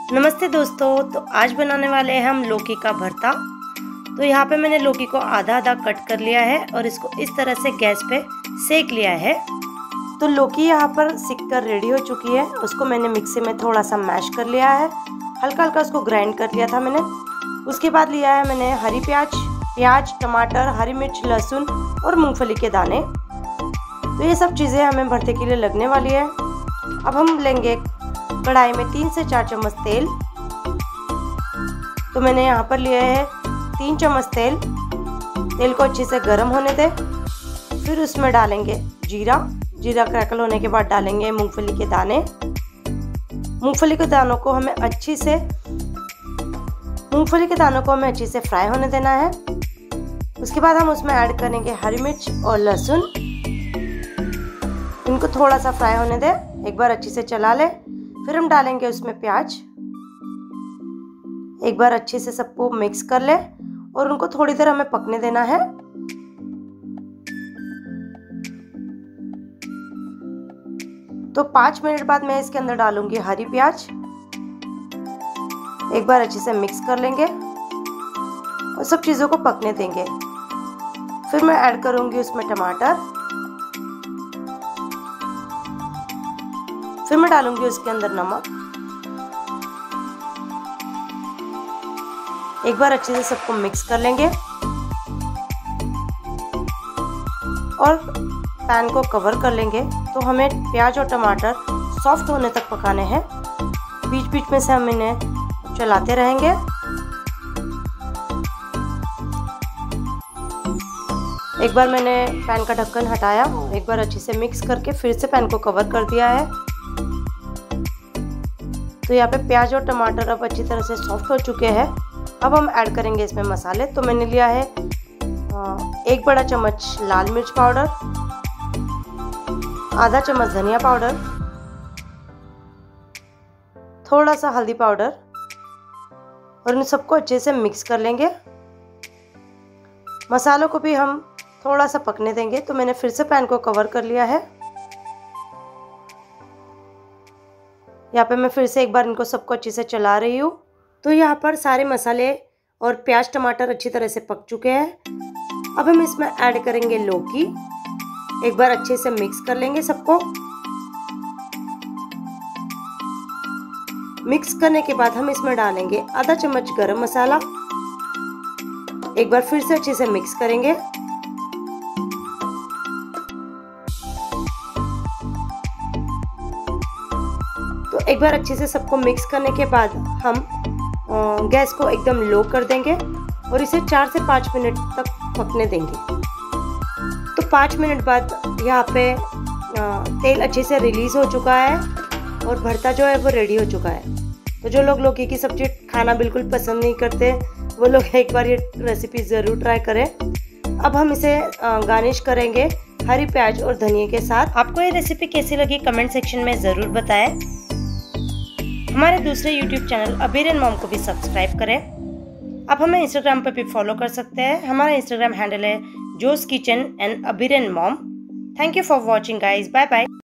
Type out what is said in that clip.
नमस्ते दोस्तों। तो आज बनाने वाले हैं हम लौकी का भरता। तो यहाँ पे मैंने लौकी को आधा आधा कट कर लिया है और इसको इस तरह से गैस पे सेक लिया है। तो लौकी यहाँ पर सिक कर रेडी हो चुकी है। उसको मैंने मिक्सी में थोड़ा सा मैश कर लिया है, हल्का हल्का उसको ग्राइंड कर लिया था मैंने। उसके बाद लिया है मैंने हरी प्याज, टमाटर, हरी मिर्च, लहसुन और मूंगफली के दाने। तो ये सब चीज़ें हमें भरते के लिए लगने वाली है। अब हम लेंगे कढ़ाई में 3 से 4 चम्मच तेल। तो मैंने यहाँ पर लिया है 3 चम्मच तेल। तेल को अच्छे से गर्म होने दें। फिर उसमें डालेंगे जीरा क्रैकल होने के बाद डालेंगे मूंगफली के दाने। मूंगफली के दानों को हमें अच्छे से फ्राई होने देना है। उसके बाद हम उसमें ऐड करेंगे हरी मिर्च और लहसुन। इनको थोड़ा सा फ्राई होने दें, एक बार अच्छे से चला लें। फिर हम डालेंगे उसमें प्याज। एक बार अच्छे से सबको मिक्स कर ले और उनको थोड़ी देर हमें पकने देना है। तो 5 मिनट बाद मैं इसके अंदर डालूंगी हरी प्याज। एक बार अच्छे से मिक्स कर लेंगे और सब चीजों को पकने देंगे। फिर मैं ऐड करूंगी उसमें टमाटर। फिर मैं डालूंगी उसके अंदर नमक। एक बार अच्छे से सबको मिक्स कर लेंगे और पैन को कवर कर लेंगे। तो हमें प्याज और टमाटर सॉफ्ट होने तक पकाने हैं। बीच बीच में से हम इन्हें चलाते रहेंगे। एक बार मैंने पैन का ढक्कन हटाया, एक बार अच्छे से मिक्स करके फिर से पैन को कवर कर दिया है। तो यहाँ पे प्याज और टमाटर अब अच्छी तरह से सॉफ्ट हो चुके हैं। अब हम ऐड करेंगे इसमें मसाले। तो मैंने लिया है 1 बड़ा चम्मच लाल मिर्च पाउडर, आधा चम्मच धनिया पाउडर, थोड़ा सा हल्दी पाउडर और इन सबको अच्छे से मिक्स कर लेंगे। मसालों को भी हम थोड़ा सा पकने देंगे। तो मैंने फिर से पैन को कवर कर लिया है। यहाँ पे मैं फिर से एक बार इनको सबको अच्छे से चला रही हूँ। तो यहाँ पर सारे मसाले और प्याज टमाटर अच्छी तरह से पक चुके हैं। अब हम इसमें ऐड करेंगे लौकी। एक बार अच्छे से मिक्स कर लेंगे सबको। मिक्स करने के बाद हम इसमें डालेंगे आधा चम्मच गरम मसाला। एक बार फिर से अच्छे से मिक्स करेंगे। तो एक बार अच्छे से सबको मिक्स करने के बाद हम गैस को एकदम लो कर देंगे और इसे 4 से 5 मिनट तक पकने देंगे। तो 5 मिनट बाद यहाँ पे तेल अच्छे से रिलीज हो चुका है और भरता जो है वो रेडी हो चुका है। तो जो लोग लौकी की सब्जी खाना बिल्कुल पसंद नहीं करते वो लोग एक बार ये रेसिपी ज़रूर ट्राई करें। अब हम इसे गार्निश करेंगे हरी प्याज और धनिया के साथ। आपको ये रेसिपी कैसी लगी कमेंट सेक्शन में ज़रूर बताएं। हमारे दूसरे YouTube चैनल अबीरियन मॉम को भी सब्सक्राइब करें। आप हमें इंस्टाग्राम पर भी फॉलो कर सकते हैं। हमारा इंस्टाग्राम हैंडल है जोस किचन एंड अबीरियन mom. Thank you for watching guys. Bye bye.